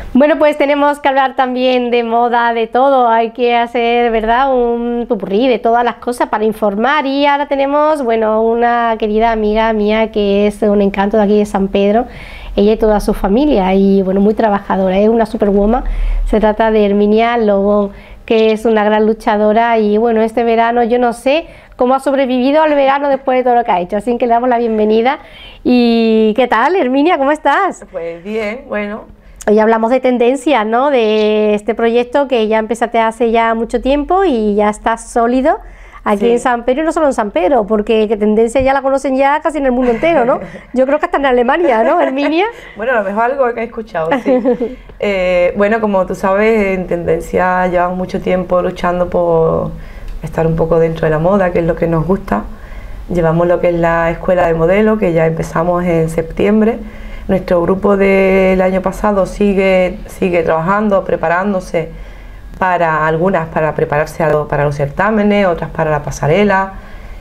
Bueno, pues tenemos que hablar también de moda, de todo, hay que hacer, ¿verdad?, un popurrí de todas las cosas para informar. Y ahora tenemos, bueno, una querida amiga mía que es un encanto de aquí de San Pedro, ella y toda su familia, y bueno, muy trabajadora, es una superwoman. Se trata de Herminia Lobo, que es una gran luchadora, y bueno, este verano yo no sé cómo ha sobrevivido al verano después de todo lo que ha hecho, así que le damos la bienvenida. ¿Y qué tal, Herminia? ¿Cómo estás? Pues bien, bueno. Hoy hablamos de tendencias, ¿no?, de este proyecto que ya empezaste hace ya mucho tiempo y ya está sólido aquí Sí. en San Pedro, y no solo en San Pedro, porque que tendencia ya la conocen ya casi en el mundo entero, ¿no? Yo creo que hasta en Alemania, ¿no, Herminia? Bueno, a lo mejor algo que he escuchado, sí. Bueno, como tú sabes, en Tendencia llevamos mucho tiempo luchando por estar un poco dentro de la moda, que es lo que nos gusta. Llevamos lo que es la escuela de modelo, que ya empezamos en septiembre. Nuestro grupo del año pasado sigue trabajando, preparándose para algunas, para prepararse para los certámenes, otras para la pasarela.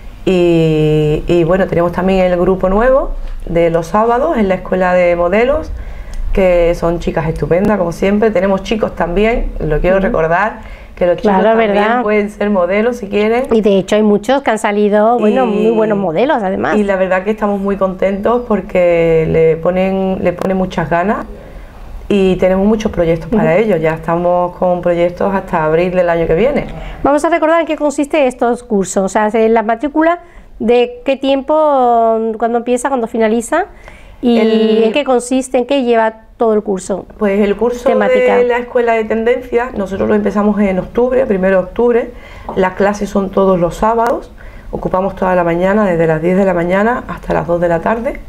Y bueno, tenemos también el grupo nuevo de los sábados en la escuela de modelos, que son chicas estupendas, como siempre. Tenemos chicos también, lo quiero recordar, que los chicos también ¿verdad?, pueden ser modelos si quieren. Y de hecho hay muchos que han salido, bueno, muy buenos modelos además. Y la verdad que estamos muy contentos porque le ponen muchas ganas y tenemos muchos proyectos para ellos. Ya estamos con proyectos hasta abril del año que viene. Vamos a recordar en qué consiste estos cursos, o sea, la matrícula, de qué tiempo, cuándo empieza, cuándo finaliza, y en qué consiste, en qué lleva todo el curso. Pues el curso de la escuela de tendencias, nosotros lo empezamos en octubre, 1 de octubre. Las clases son todos los sábados, ocupamos toda la mañana, desde las 10 de la mañana hasta las 2 de la tarde,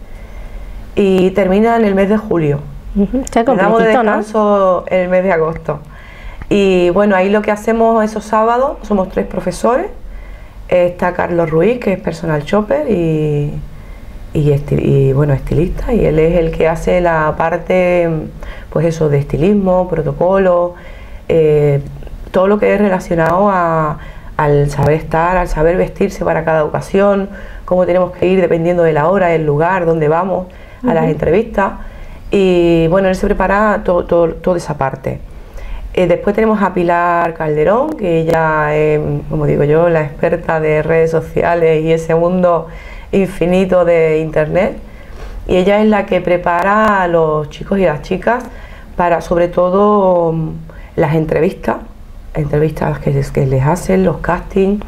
y termina en el mes de julio. Damos de descanso, ¿no?, en el mes de agosto. Y bueno, ahí lo que hacemos esos sábados, somos 3 profesores. Está Carlos Ruiz, que es personal shopper y bueno, estilista, y él es el que hace la parte, pues eso, de estilismo, protocolo, todo lo que es relacionado al saber estar, al saber vestirse para cada ocasión, cómo tenemos que ir dependiendo de la hora, el lugar, donde vamos a las entrevistas. Y bueno, él se prepara toda esa parte. Después tenemos a Pilar Calderón, que ella es, como digo yo, la experta de redes sociales y ese mundo infinito de internet, y ella es la que prepara a los chicos y las chicas para, sobre todo, las entrevistas que les hacen, los castings,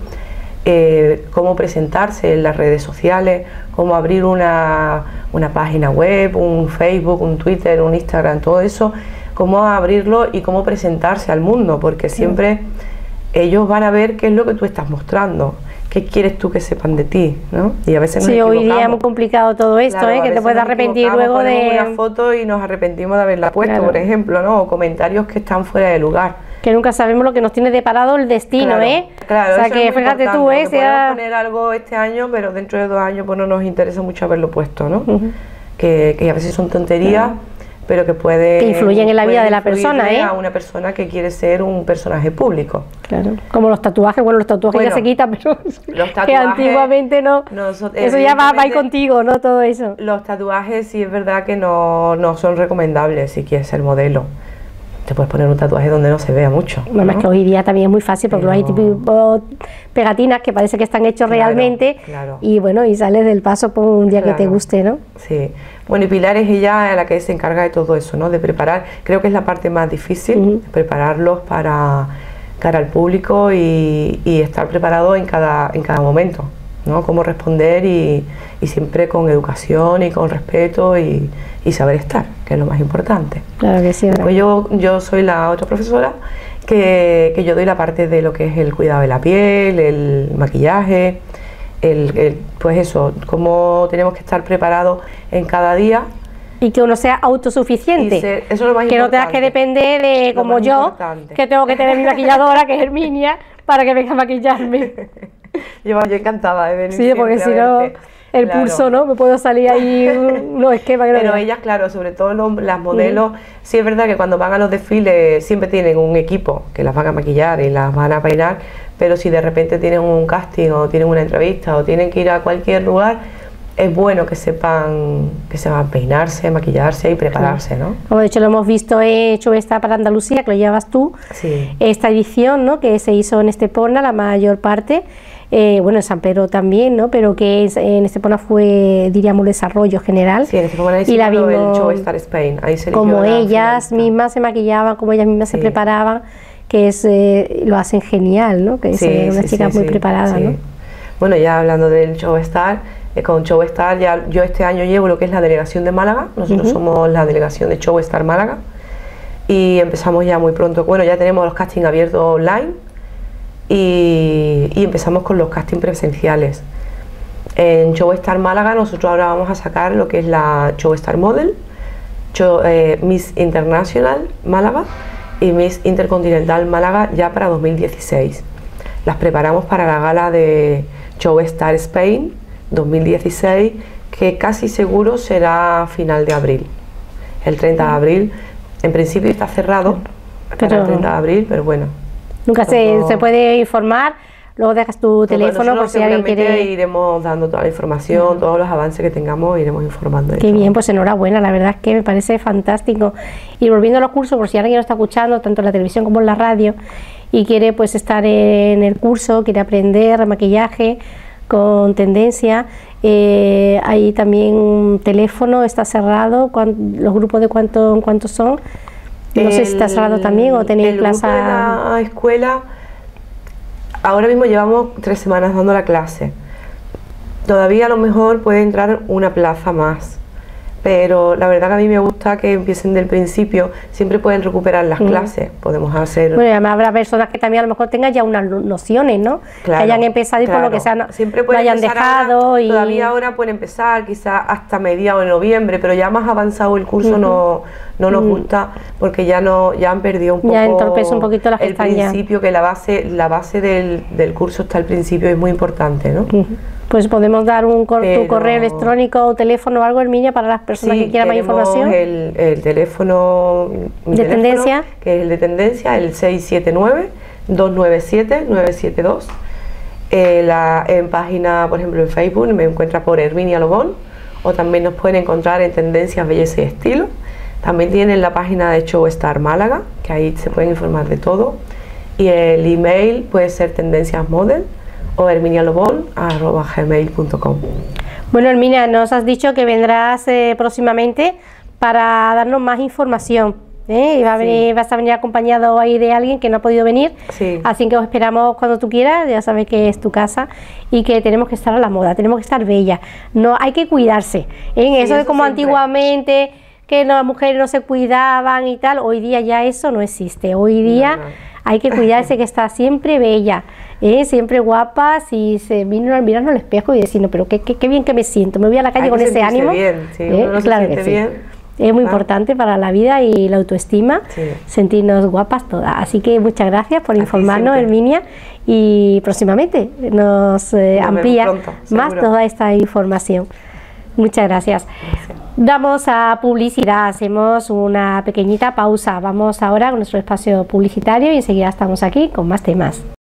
cómo presentarse en las redes sociales, cómo abrir una página web, un Facebook, un Twitter, un Instagram, todo eso, cómo abrirlo y cómo presentarse al mundo, porque siempre ellos van a ver qué es lo que tú estás mostrando, qué quieres tú que sepan de ti, ¿no? Y a veces nos equivocamos. Hoy día es muy complicado todo esto, claro, que te puedes arrepentir luego de una foto y nos arrepentimos de haberla puesto, por ejemplo, ¿no? O comentarios que están fuera de lugar. Que nunca sabemos lo que nos tiene deparado el destino, Claro, o sea, que fíjate tú, podemos poner algo este año, pero dentro de 2 años pues no nos interesa mucho haberlo puesto, ¿no? Que a veces son tonterías, pero que influyen en la vida de la persona, a una persona que quiere ser un personaje público. Claro, como los tatuajes, bueno, los tatuajes ya se quitan, pero los tatuajes, que antiguamente no, eso ya va ahí contigo, ¿no? Todo eso. Los tatuajes sí es verdad que no son recomendables si quieres ser modelo. Te puedes poner un tatuaje donde no se vea mucho, ¿no? Además que hoy día también es muy fácil, porque hay tipo pegatinas que parece que están hechos realmente, y bueno, y sales del paso por un día que te guste, ¿no? Sí. Bueno, y Pilar es ella la que se encarga de todo eso, ¿no? De preparar, creo que es la parte más difícil, de prepararlos para cara al público y estar preparado en cada momento, ¿no? Cómo responder y siempre con educación y con respeto y saber estar, que es lo más importante. Claro que sí. Después yo soy la otra profesora que yo doy la parte de lo que es el cuidado de la piel, el maquillaje, pues eso, cómo tenemos que estar preparados en cada día. Y que uno sea autosuficiente, eso es lo más que importante. No tengas que depender de, como yo, que tengo que tener mi maquilladora, que es Herminia, para que venga a maquillarme. Yo encantada de venir. Sí, porque si no, el pulso, ¿no? Me puedo salir ahí unos esquemas. Pero ellas, claro, sobre todo las modelos, sí es verdad que cuando van a los desfiles siempre tienen un equipo que las van a maquillar y las van a peinar, pero si de repente tienen un casting o tienen una entrevista o tienen que ir a cualquier lugar, es bueno que sepan peinarse, maquillarse y prepararse, ¿no? Como de hecho lo hemos visto hecho esta para Andalucía, que lo llevas tú, sí. Esta edición, ¿no? Que se hizo en Estepona la mayor parte, bueno, en San Pedro también, ¿no? Pero que en Estepona fue, diríamos, desarrollo general. Sí, en Estepona y la vimos el Show Star Spain, ahí se como ellas mismas se maquillaban, como ellas mismas se preparaban, que lo hacen genial, ¿no? Que es una chica muy preparada, ¿no? Bueno, ya hablando del Show Star, con Show Star ya yo este año llevo lo que es la delegación de Málaga. Nosotros somos la delegación de Show Star Málaga y empezamos ya muy pronto. Bueno, ya tenemos los castings abiertos online y empezamos con los castings presenciales. En Show Star Málaga nosotros ahora vamos a sacar lo que es la Show Star Model, Miss International Málaga y Miss Intercontinental Málaga ya para 2016. Las preparamos para la gala de Show Star Spain 2016, que casi seguro será final de abril, el 30 de abril. En principio está cerrado para el 30 de abril, pero bueno. Nunca se puede informar, luego dejas tu teléfono por si alguien quiere. Iremos dando toda la información, todos los avances que tengamos, iremos informando. Qué bien, pues enhorabuena, la verdad es que me parece fantástico. Y volviendo a los cursos, por si alguien lo está escuchando, tanto en la televisión como en la radio, y quiere pues estar en el curso, quiere aprender maquillaje con tendencia, hay también un teléfono, está cerrado, los grupos de cuántos son, no sé si está cerrado también o tenéis plaza. El grupo de la escuela, ahora mismo llevamos 3 semanas dando la clase, todavía a lo mejor puede entrar una plaza más, pero la verdad que a mí me gusta que empiecen del principio, siempre pueden recuperar las clases, podemos hacer... Bueno, y además habrá personas que también a lo mejor tengan ya unas nociones, ¿no? Claro, que hayan empezado y por lo que sea siempre lo hayan dejado. Ahora, todavía ahora pueden empezar, quizás hasta mediados de noviembre, pero ya más avanzado el curso no nos gusta, porque ya han perdido un poco... Ya entorpece un poquito las el principio, que la base del curso está al principio, es muy importante, ¿no? Pues podemos dar tu correo electrónico o teléfono o algo, Herminia, para las personas que quieran más información. El teléfono de tendencia, que es el de tendencia, el 679-297-972. En página, por ejemplo, en Facebook me encuentra por Herminia Lobón, o también nos pueden encontrar en Tendencias, Belleza y Estilo. También tienen la página de Show Star Málaga, que ahí se pueden informar de todo. Y el email puede ser tendenciasmodel o herminialobon@gmail.com. Bueno, Herminia, nos has dicho que vendrás próximamente para darnos más información, y vas a venir acompañado ahí de alguien que no ha podido venir, así que os esperamos cuando tú quieras, ya sabes que es tu casa y que tenemos que estar a la moda, tenemos que estar bellas, no hay que cuidarse, eso de como siempre. Antiguamente que las mujeres no se cuidaban y tal, hoy día ya eso no existe, hoy día hay que cuidarse, que está siempre bella, siempre guapa, si se vino al mirarnos al espejo y decir, no, pero qué bien que me siento, me voy a la calle con ese ánimo. Bien, uno claro se que bien. Es muy importante para la vida y la autoestima, sentirnos guapas todas. Así que muchas gracias por informarnos, Herminia, y próximamente nos amplía pronto, más toda esta información. Muchas gracias. Damos a publicidad, hacemos una pequeñita pausa. Vamos ahora con nuestro espacio publicitario y enseguida estamos aquí con más temas.